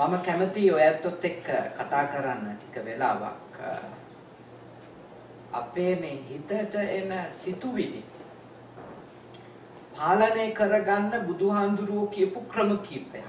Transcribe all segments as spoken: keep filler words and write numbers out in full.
මම කැමති ඔයත් එක්ක කතා කරන්න ටික වෙලාවක් අපේ මේ හිතට එන සිතුවිලි පාලනය කරගන්න බුදුහාඳුරුවෝ කියපු ක්‍රම කීපයක්.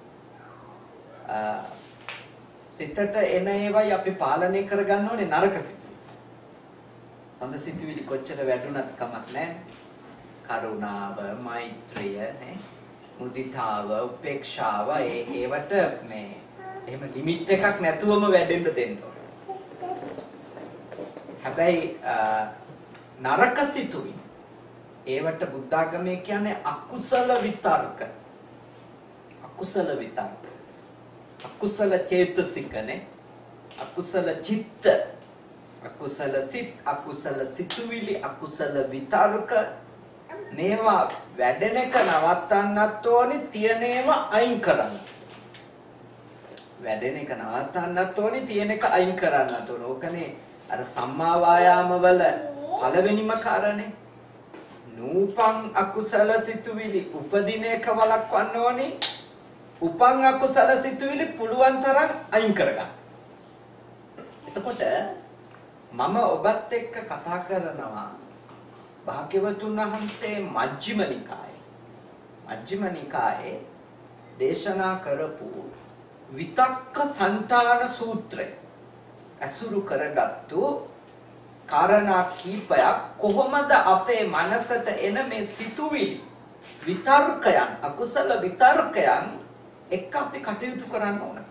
සිතට එන ඒවයි අපි පාලනය කරගන්න ඕනේ නරක සිතුවිලි. හොඳ සිතුවිලි කොච්චර වැටුණත් කමක් නැහැ. කරුණාව, මෛත්‍රිය, නේ? මුදිතාව, උපේක්ෂාව ඒ ඒවට මේ එහෙම ලිමිට් එකක් නැතුවම වැඩෙන්න දෙන්න ඕනේ. හැබැයි නරක සිතුවිලි ඒවට බුද්ධ ආගමේ කියන්නේ අකුසල විතර්ක. අකුසල විතර්ක. අකුසල චේතසිකනේ. අකුසල චිත්ත. අකුසල සිත්, අකුසල සිතුවිලි, අකුසල විතර්ක මේවා වැඩෙන එක නවත්තන්නත් ඕනේ, තියෙන ඒවා අයින් කරන්න. වැඩෙන එක නවත්තන්නත් ඕනේ, තියෙන එක අයින් කරන්නත් ඕනේ. ඕකනේ අර සම්මා වායාම වල පළවෙනිම කාරණේ. නූපං අකුසල සිතුවිලි උපදින එක වළක්වන්න ඕනේ. උපං අකුසල සිතුවිලි පුළුවන් තරම් අයින් කරගන්න. එතකොට මම ඔබත් එක්ක කතා කරනවා භාග්‍යවතුන් වහන්සේ මජ්ක්‍ධිම නිකායේ මජ්ක්‍ධිම නිකායේ දේශනා කරපු විතක්ක සංතාන සූත්‍රය අසුරු කරගත්තු කාරණා කීපයක් කොහොමද අපේ මනසට එන මේ සිතුවිලි විතර්කයන් අකුසල විතර්කයන් එක්ක අපි කටයුතු කරන්න ඕන.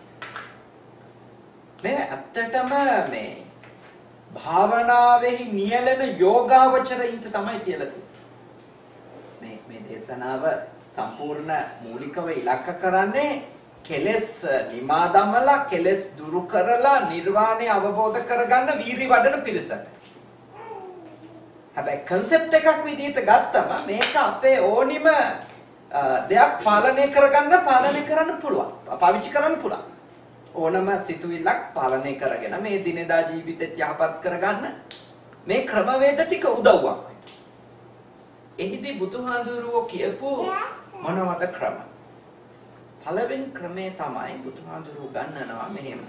මේ ඇත්තටම මේ භාවනාවෙහි නියැලෙන යෝගාවචරයින්ට තමයි කියලා තියෙන්නේ. මේ මේ දේශනාව සම්පූර්ණ මූලිකව ඉලක්ක කරන්නේ කෙලෙස් නිමා දමලා කෙලෙස් දුරු කරලා නිර්වාණය අවබෝධ කරගන්න වීරි වඩන පිරිසට. හැබැයි concept එකක් විදිහට ගත්තම මේක අපේ ඕනිම දෙයක් පාලනය කරගන්න පාලනය කරන්න පුළුවන්. පාවිච්චි කරන්න පුළුවන්. ඕනම සිතුවිල්ලක් පාලනය කරගෙන මේ දිනදා ජීවිතෙත් යහපත් කරගන්න මේ ක්‍රමවේද ටික උදව්වක්. එහිදී බුදුහාඳුරුවෝ කියපු මොනවද ක්‍රම? පළවෙනි ක්‍රමය තමයි බුදුහාඳුරුවෝ ගන්නනවා මෙහෙම.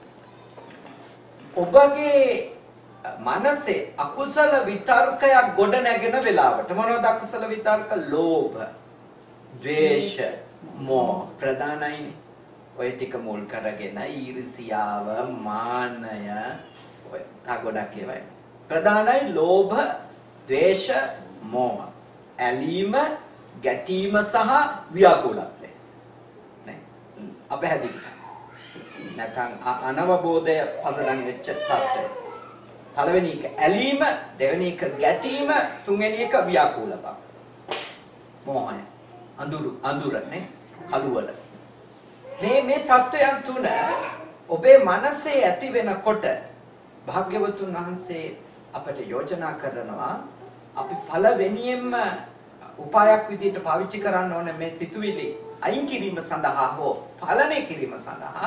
ඔබගේ මනසේ අකුසල විතර්කයක් ගොඩ නැගෙන වෙලාවට මොනවද අකුසල විතර්ක? ලෝභ, ද්වේෂ, මෝහ ප්‍රධානයිනේ. ඔය ටික මුල් කරගෙන ඊර්ෂියාව, මාන්නය ඔය තා ගොඩක් ඒවායි. ප්‍රධානයි ලෝභ, ද්වේෂ, මෝහ. ඇලීම, ගැටීම සහ ව්‍යාකූලත්වය. නේ? අපහැදිලි. නැත්නම් අනවබෝධය පදනම් වෙච්ච තත්ත්වය. පළවෙනි එක ඇලීම, දෙවෙනි එක ගැටීම, තුන්වෙනි එක ව්‍යාකූල බව. මෝහය. අඳුරු අඳුරනේ කළුවල. මේ මේ තත්වයන් තුන ඔබේ මනසේ ඇති වෙනකොට භාග්‍යවතුන් වහන්සේ අපට යෝජනා කරනවා අපි පළවෙනියෙන්ම උපායක් විදිහට පාවිච්චි කරන්න ඕනේ මේ සිතුවිලි අයින් කිරීම සඳහා හෝ පාලනය කිරීම සඳහා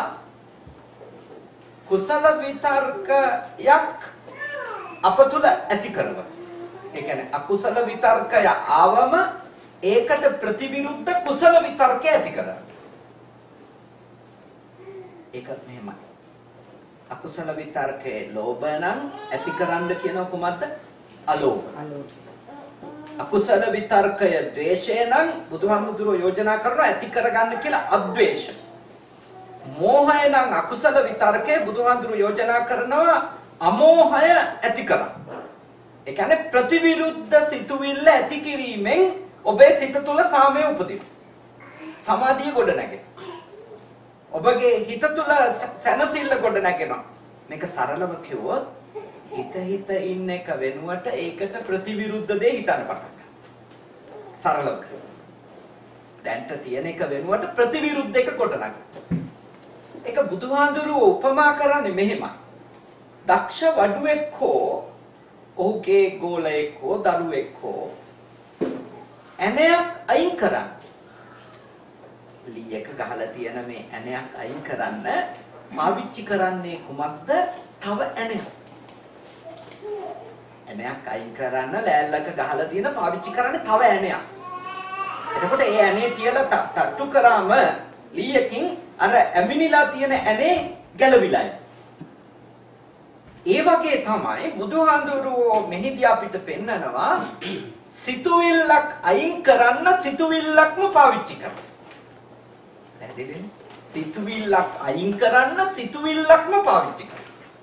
කුසල විතර්කයක් අප තුළ ඇති කරගන්න. ඒ කියන්නේ අකුසල විතර්කය ආවම ඒකට ප්‍රතිවිරුද්ධ කුසල විතර්කය ඇති කරගන්න. ඒක මෙහෙමයි. අකුසල විතර්කයේ ලෝභ නම් ඇති කරන්න කියනවා කොහොමද? අලෝභ. අකුසල විතර්කය ද්වේෂය නම් බුදුහාමුදුරුවෝ යෝජනා කරනවා ඇති කරගන්න කියලා අද්වේෂ. මෝහය නම් අකුසල විතර්කයේ බුදුහාමුදුරුවෝ යෝජනා කරනවා අමෝහය ඇති කරගන්න. ඒ කියන්නේ ප්‍රතිවිරුද්ධ සිතුවිල්ල ඇති කිරීමෙන් ඔබේ සිත තුළ සාමය උපදිනවා. සමාධිය ගොඩ නැගෙනවා. ඔබගේ හිත තුළ සැනසෙල්ල ගොඩ නැගෙනවා. මේක සරලව කිව්වොත් හිත හිත ඉන්න එක වෙනුවට ඒකට ප්‍රතිවිරුද්ධ දේ හිතන්න පටන් ගන්නවා. සරලව. දැන්ට තියෙන එක වෙනුවට ප්‍රතිවිරුද්ධ එක ගොඩ නැගෙනවා. ඒක බුදුහාඳුරුවෝ උපමා කරන්නේ මෙහෙමයි. දක්ෂ වඩුවෙක් හෝ ඔහුගේ ගෝලයෙක් හෝ දරුවෙක් හෝ ඇණයක් අයින් කරන්න. ලීයක ගහලා තියෙන මේ ඇණයක් අයින් කරන්න පාවිච්චි කරන්නේ කුමක්ද? තව ඇණයක්. ඇණයක් අයින් කරන්න ලෑල්ලක ගහලා තියෙන පාවිච්චි කරන්නේ තව ඇණයක්. එතකොට ඒ ඇණේ තියලා තට්ටු කරාම ලීයකින් අර ඇමිනිලා තියෙන ඇනේ ගැලවිලා යනවා. ඒ වගේ තමයි බුදුහාඳුරෝ මෙහිදී අපිට පෙන්නනවා සිතුවිල්ලක් අයින් කරන්න සිතුවිල්ලක්ම පාවිච්චි කරන්න. පැහැදිලිද? සිතුවිල්ලක් අයින් කරන්න සිතුවිල්ලක්ම පාවිච්චි කරන්න.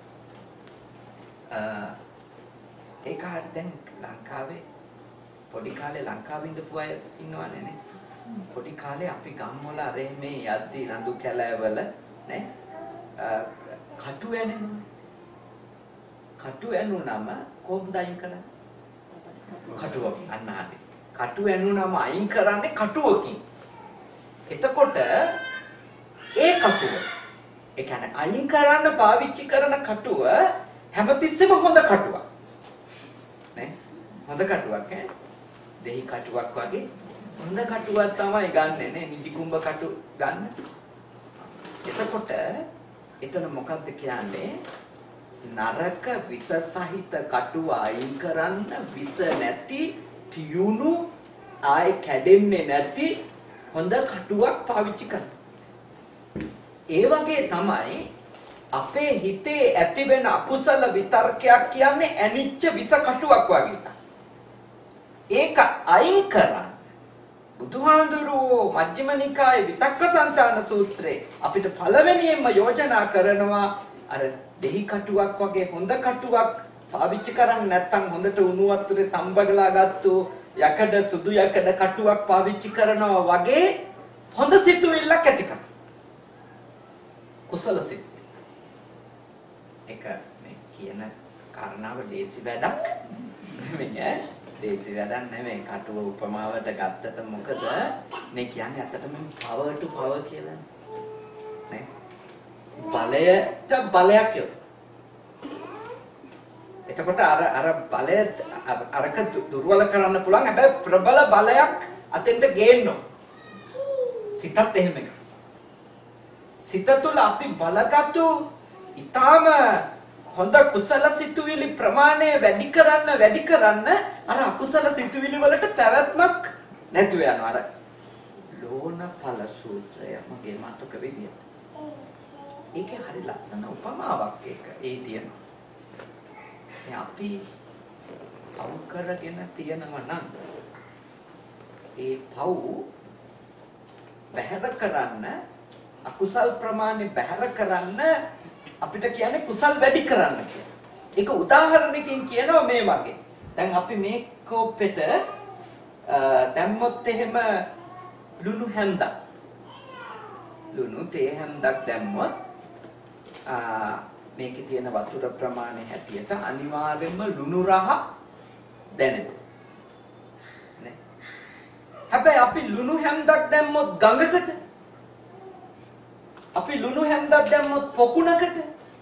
ඒක හරිය දැන් ලංකාවේ පොඩි කාලේ ලංකාවේ ඉඳපු අය ඉන්නවනේ නේ. පොඩි කාලේ අපි ගම්වල අර මේ යද්දි රඳු කැලෑවල නේ කටු ඇනෙනවා. කටු ඇනුනම කොහොමද අයින් කරන්නේ? කටුව අන්න හරි. කටු ඇනුනම අයින් කරන්නේ කටුවකින්. එතකොට ඒ කටුව ඒ කියන්නේ අයින් කරන්න පාවිච්චි කරන කටුව හැමතිස්සෙම හොඳ කටුවක්. නේ? හොඳ කටුවක් ඈ. දෙහි කටුවක් වගේ හොඳ කටුවක් තමයි ගන්නෙ නේ. නිදි කුඹ කටු ගන්න. එතකොට එතන මොකක්ද කියන්නේ? නරක විස සහිත කටුව අයින් කරන්න විස නැති තියුණු ආයි කැඩෙන්නේ නැති හොඳ කටුවක් පාවිච්චි කරන්න. ඒ වගේ තමයි අපේ හිතේ ඇතිවෙන අකුසල විතර්කයක් කියන්නේ ඇනිච්ච විස කටුවක් වගේ තමයි. ඒක අයින් කරන්න බුදුහාඳුරෝ මජ්ක්‍ධිම නිකායේ විතක්කසංතාන සූත්‍රයේ අපිට පළවෙනියෙන්ම යෝජනා කරනවා අර දෙහි කටුවක් වගේ හොඳ කටුවක් පාවිච්චි කරන්නේ නැත්නම් හොඳට උණු වතුරේ තම්බගලා ගත්තු යකඩ සුදු යකඩ කටුවක් පාවිච්චි කරනවා වගේ හොඳ සිතුවිල්ලක් ඇති කරගන්න. කුසල සිත්. එක මේ කියන කාරණාව ලේසි වැඩක් නෙමෙයි. ලේසි වැඩක් නෙමෙයි. කටුව උපමාවට ගත්තට මොකද මේ කියන්නේ ඇත්තටම power to power කියලා නේ. බලයට බලයක් යොදවන. එතකොට අර අර බලය අරක දුර්වල කරන්න පුළුවන්. හැබැයි ප්‍රබල බලයක් අතෙන්ට ගේන්න ඕන. සිතත් එහෙම එක. සිත තුළ අපි බලගත්තු ඊටාම හොඳ කුසල සිතුවිලි ප්‍රමාණය වැඩි කරන්න වැඩි කරන්න අර අකුසල සිතුවිලි වලට පැවැත්මක් නැතුව යනවා. අර ලෝණඵල සූත්‍රය මගේ මතක විදියට. ඒකේ හරි ලස්සන උපමාවක් ඒක. ඒ තියෙනවා. දැන් අපි පව් කරගෙන තියනවා නම් ඒ පව් බැහැර කරන්න අකුසල් ප්‍රමාණය බැහැර කරන්න අපිට කියන්නේ කුසල් වැඩි කරන්න කියලා. ඒක උදාහරණකින් කියනවා මේ වගේ. දැන් අපි මේ කෝප්පෙට දැම්මොත් එහෙම ලුණු හැන්දක්. ලුණු තේ හැන්දක් දැම්මොත් මේකේ තියෙන වතුර ප්‍රමාණය හැටියට අනිවාර්යයෙන්ම ලුණු රහ දැනෙනවා. නේ? හැබැයි අපි ලුණු හැන්දක් දැම්මොත් ගඟකට අපි ලුණු හැන්දක් දැම්මොත් පොකුණකට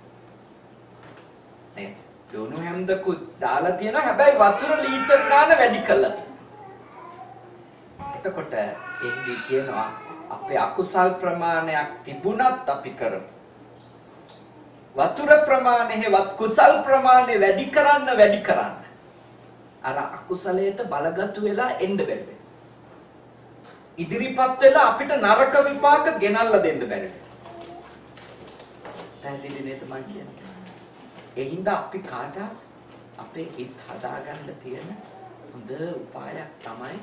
නේ ලුණු හැන්දකුත් දාලා තියෙනවා හැබැයි වතුර ලීටර් ගාන වැඩි කරලා තියෙනවා. එතකොට එන්නේ කියනවා අපේ අකුසල් ප්‍රමාණයක් තිබුණත් අපි කරමු. වතුර ප්‍රමාණය හෙවත් කුසල් ප්‍රමාණය වැඩි කරන්න වැඩි කරන්න අර අකුසලයට බලගතු වෙලා එන්න බැරි වෙනවා. ඉදිරිපත් වෙලා අපිට නරක විපාක ගෙනල්ලා දෙන්න බැරි වෙනවා. පැහැදිලි නේද මම කියන්නේ? ඒ හින්දා අපි කාට අපේ හිත හදාගන්න තියෙන හොඳ උපායක් තමයි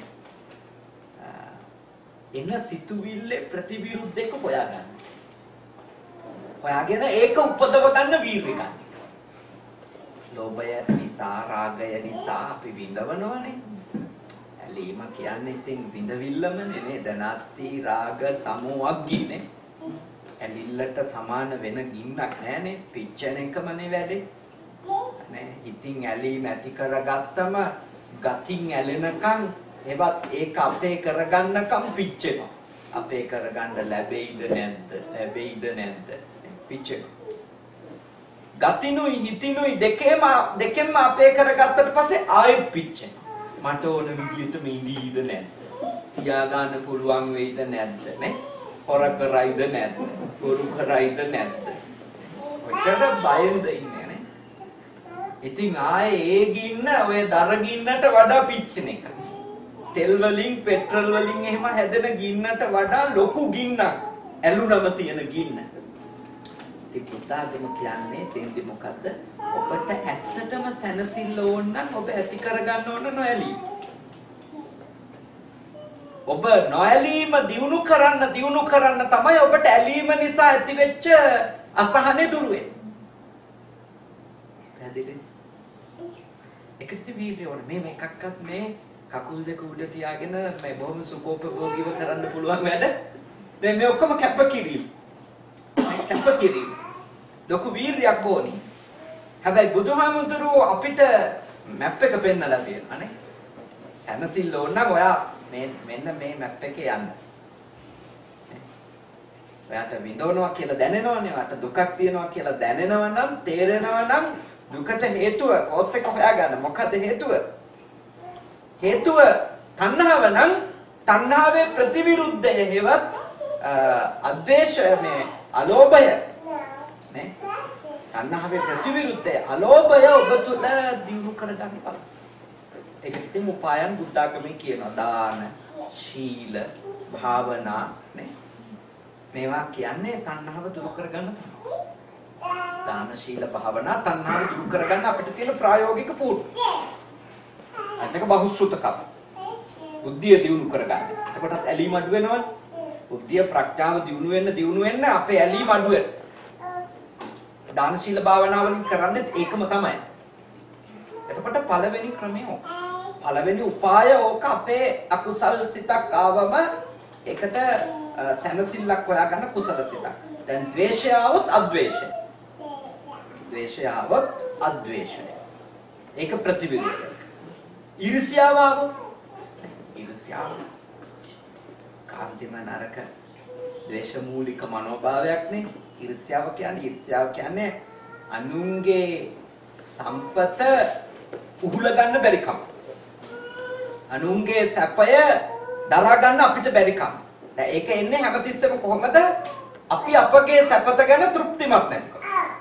එන සිතුවිල්ලේ ප්‍රතිවිරුද්ධ එක හොයාගන්න. හොයාගෙන ඒක උපදව ගන්න වීර්ය ගන්න. ලෝභය නිසා රාගය නිසා අපි විඳවනවනේ. ඇලීම කියන්නේ ඉතින් විඳවිල්ලමනේ නේද? නැත්ති රාග සමෝවක් ගිනේ. ඇලිල්ලට සමාන වෙන ගින්නක් නෑනේ. පිච්චෙන එකමනේ වැඩේ. නේ ඉතින් ඇලීම ඇති කරගත්තම ගතින් ඇලෙනකන් එවත් ඒක අපේ කරගන්නකම් පිච්චෙනවා. අපේ කරගන්න ලැබෙයිද නැද්ද? ලැබෙයිද නැද්ද? පිච්චෙනවා. ගතිනුයි හිතිනුයි දෙකේම දෙකෙන්ම අපේ කරගත්තට පස්සේ ආයෙත් පිච්චෙනවා. මට ඕන විදියට මේ ඉඳීද නැද්ද? තියාගන්න පුළුවන් වෙයිද නැද්ද නේ? හොර කරයිද නැද්ද? බොරු කරයිද නැද්ද? ඔච්චර බයෙන්ද ඉන්නේ නේ? ඉතින් ආයේ ඒ ගින්න ඔය දර ගින්නට වඩා පිච්චෙන එක. තෙල් වලින් පෙට්‍රල් වලින් එහෙම හැදෙන ගින්නට වඩා ලොකු ගින්නක් ඇලුනම තියෙන ගින්න. ඉතින් පුතාටම කියන්නේ තෙන්දි මොකද්ද? ඔබට ඇත්තටම සැනසෙල්ල ඕන නම් ඔබ ඇති කරගන්න ඕන නොඇලීම. ඔබ නොඇලීම දියුණු කරන්න දියුණු කරන්න තමයි ඔබට ඇලීම නිසා ඇතිවෙච්ච අසහනෙ දුර වෙන්නේ. පැහැදිලිද? ඒකට වීර්යය ඕන. මේ මේකක්වත් මේ කකුල් දෙක උඩ තියාගෙන මේ බොහොම සුඛෝපභෝගීව කරන්න පුළුවන් වැඩ. මේ මේ ඔක්කොම කැපකිරීම. කැපකිරීම. ලොකු වීර්යයක් ඕනි. හැබැයි බුදුහාමුදුරුවෝ අපිට මැප් එක පෙන්නලා තියෙනවා නේ. සැනසෙල්ල ඕන නම් ඔයා මේ මෙන්න මේ මැප් එකේ යන්න. ඔයාට විඳවනවා කියලා දැනෙනවනේ. ඔයාට දුකක් තියෙනවා කියලා දැනෙනවා නම් තේරෙනවා නම් දුකට හේතුව කොස් එක හොයාගන්න. මොකද්ද හේතුව? හේතුව තණ්හාව නම් තණ්හාවේ ප්‍රතිවිරුද්ධය හේවත් අද්වේෂය මේ අලෝභය නේ තණ්හාවේ ප්‍රතිවිරුද්ධය අලෝභය ඔබ තුල දියුණු කරගන්න බලන්න. ඒකට ඉතින් උපායන් බුද්ධාගමේ කියනවා දාන, ශීල, භාවනා නේ මේවා කියන්නේ තණ්හාව දුරු කරගන්න තමයි. දාන, ශීල, භාවනා තණ්හාව දුරු කරගන්න අපිට තියෙන ප්‍රායෝගික පුරුදු. අතක බහුසුතකම. බුද්ධිය දියුණු කරගන්න. එතකොටත් ඇලීම අඩු වෙනවනේ. බුද්ධිය ප්‍රඥාව දියුණු වෙන්න දියුණු වෙන්න අපේ ඇලීම අඩු වෙනවා. දාන ශීල භාවනා වලින් කරන්නේ ඒකම තමයි. එතකොට පළවෙනි ක්‍රමය ඕක. පළවෙනි උපාය ඕක අපේ අකුසල් සිතක් ආවම ඒකට සැනසෙල්ලක් හොයාගන්න කුසල සිතක්. දැන් ද්වේෂය આવොත් අද්වේෂය. ද්වේෂය આવොත් අද්වේෂය. ඒක ප්‍රතිවිරුද්ධයි. ඊර්ෂ්‍යාව આવොත් ඊර්ෂ්‍යාව කාන්තිම නරක ද්වේෂ මූලික මනෝභාවයක් නේ. ඊර්ෂ්‍යාව කියන්නේ ඊර්ෂ්‍යාව කියන්නේ අනුන්ගේ සම්පත උහුල ගන්න බැරි කම. අනුන්ගේ සැපය දරා ගන්න අපිට බැරි කම. දැන් ඒක එන්නේ හැමතිස්සෙම කොහොමද? අපි අපගේ සැපත ගැන තෘප්තිමත් නැතිකම.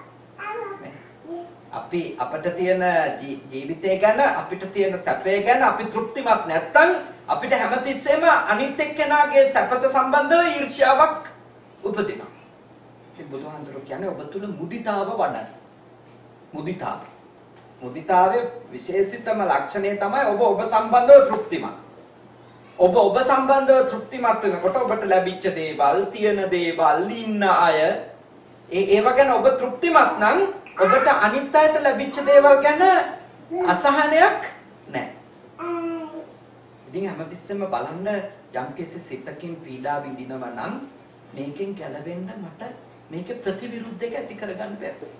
අපි අපිට තියෙන ජීවිතය ගැන අපිට තියෙන සැපය ගැන අපි තෘප්තිමත් නැත්නම් අපිට හැමතිස්සෙම අනිත් එක්කෙනාගේ සැපත සම්බන්ධව ඊර්ෂ්‍යාවක් උපදිනවා. ඉතින් බුදුහාඳුරු කියන්නේ ඔබ තුල මුදිතාව වඩන්න. මුදිතාව. මුදිතාවේ විශේෂිතම ලක්ෂණය තමයි ඔබ ඔබ සම්බන්ධව තෘප්තිමත්. ඔබ ඔබ සම්බන්ධව තෘප්තිමත් වෙනකොට ඔබට ලැබිච්ච දේවල්, තියෙන දේවල්, ඉන්න අය ඒ ඒව ගැන ඔබ තෘප්තිමත් නම් ඔබට අනිත් අයට ලැබිච්ච දේවල් ගැන අසහනයක් නැහැ. ඉතින් හැමතිස්සෙම බලන්න යම්කිසි සිතකින් පීඩා විඳිනවා නම් මේකෙන් ගැලවෙන්න මට මේකේ ප්‍රතිවිරුද්ධ එක ඇති කරගන්න බැහැ.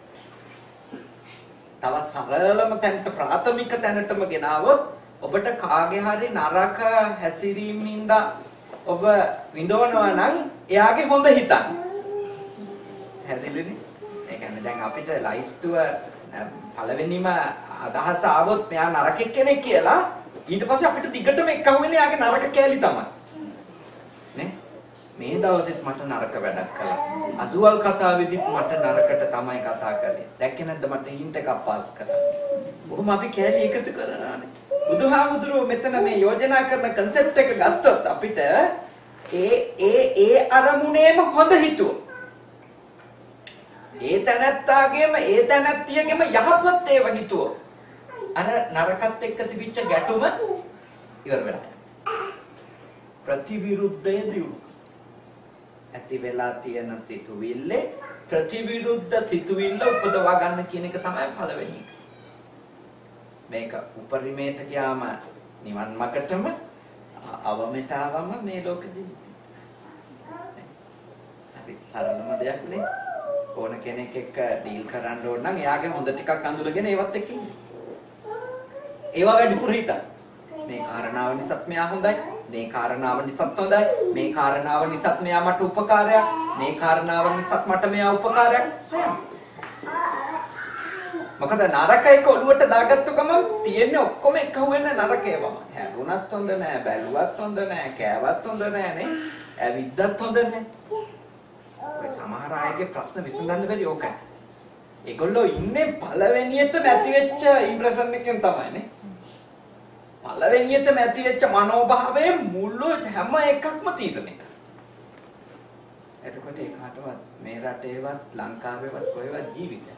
තවත් සරලම තැනට ප්‍රාථමික තැනටම ගෙනාවොත් ඔබට කාගේ හරි නරක හැසිරීමින්ද ඔබ විඳවනවා නම් එයාගේ හොඳ හිතන්න. හැදෙන්නේ. ඒ කියන්නේ දැන් අපිට ලයිස්තුව පළවෙනිම අදහස ආවොත් මෙයා නරක කෙනෙක් කියලා ඊට පස්සේ අපිට දිගටම එක්කහුව වෙන්නේ යාගේ නරක කෑලි තමයි. නේ? මේ දවසෙත් මට නරක වැඩක් කළා. අසුවල් කතාවේදීත් මට නරකට තමයි කතා කළේ. දැක්කේ නැද්ද මට හින්ට් එකක් පාස් කළා. බොහොම අපි කෑලි එකතු කරනානේ. බුදුහාමුදුරුවෝ මෙතන මේ යෝජනා කරන concept එක ගත්තොත් අපිට ඒ ඒ ඒ අරමුණේම හොඳ හිතුව. ඒ තැනත්තාගේම ඒ තැනත්තියගේම යහපත් ඒවා හිතුව. අර නරකත් එක්ක තිබිච්ච ගැටුම ඉවර වෙලා. ප්‍රතිවිරුද්ධය දියුණු. ඇති වෙලා තියෙන සිතුවිල්ලේ ප්‍රතිවිරුද්ධ සිතුවිල්ල උපදවා ගන්න කියන එක තමයි පළවෙනි එක. මේක උපරිමයට ගියාම නිවන් මාර්ගටම අවමෙට ආවම මේ ලෝක ජීවිතය. හරි සරලම දෙයක් නේ. ඕන කෙනෙක් එක්ක ඩීල් කරන්න ඕන නම් එයාගේ හොඳ ටිකක් අඳුරගෙන ඒවත් එක්ක ඉන්න. ඒවා වැඩිපුර හිතන්න. මේ කාරණාව නිසාත් මෙයා හොඳයි. මේ කාරණාව නිසාත් හොඳයි. මේ කාරණාව නිසාත් මෙයා මට උපකාරයක්. මේ කාරණාව නිසාත් මට මෙයා උපකාරයක්. මොකද නරක එක ඔළුවට දාගත්තු ගමන් තියෙන්නේ ඔක්කොම එකහුව වෙන නරකේවම. හැරුණත් හොඳ නෑ, බැලුවත් හොඳ නෑ, කෑවත් හොඳ නෑ නේ. ඇවිද්දත් හොඳ නෑ. ඔය සමහර අයගේ ප්‍රශ්න විසඳන්න බැරි ඕකයි. ඒගොල්ලෝ ඉන්නේ පළවෙනියට ඇති වෙච්ච ඉම්ප්‍රෙෂන් එකෙන් තමයි නේ. පළවෙනියට ඇති වෙච්ච මනෝභාවයේ මුළු හැම එකක්ම තීරණය කරනවා. එතකොට ඒ කාටවත් මේ රටේවත් ලංකාවේවත් කොහෙවත් ජීවිතයක්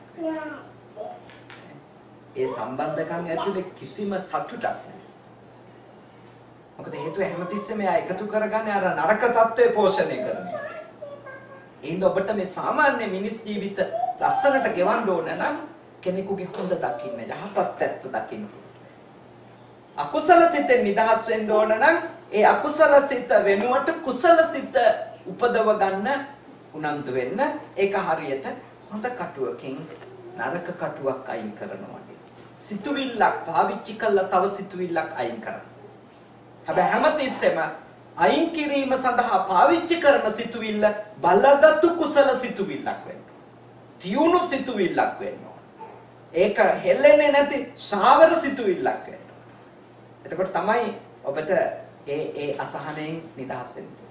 ඒ සම්බන්ධකම් ඇතුලේ කිසිම සතුටක් නැහැ. මොකද හේතුව හැමතිස්සෙම එයා එකතු කරගන්නේ අර නරක తත්වයේ පෝෂණය කරන එක. ඒඳ ඔබට මේ සාමාන්‍ය මිනිස් ජීවිත ලස්සනට ගෙවන්න ඕන නම් කෙනෙකුගේ හොඳ දකින්න, යහපත් පැත්ත දකින්න. අකුසල සිතෙන් නිදහස් වෙන්න ඕන නම් ඒ අකුසල සිත වෙනුවට කුසල සිත උපදව ගන්න උනන්දු වෙන්න. ඒක හරියට හොඳ කටුවකින් නරක කටුවක් අයින් කරනවා. සිතුවිල්ලක් පාවිච්චි කළා තව සිතුවිල්ලක් අයින් කරන්න. හැබැයි හැමතිස්සෙම අයින් කිරීම සඳහා පාවිච්චි කරන සිතුවිල්ල බලගත්තු කුසල සිතුවිල්ලක් වෙන්න. තියුණු සිතුවිල්ලක් වෙන්න. ඒක හෙල්ලෙන්නේ නැති ශාවර සිතුවිල්ලක් වෙන්න. එතකොට තමයි ඔබට ඒ ඒ අසහනයෙන් නිදහස් වෙන්න.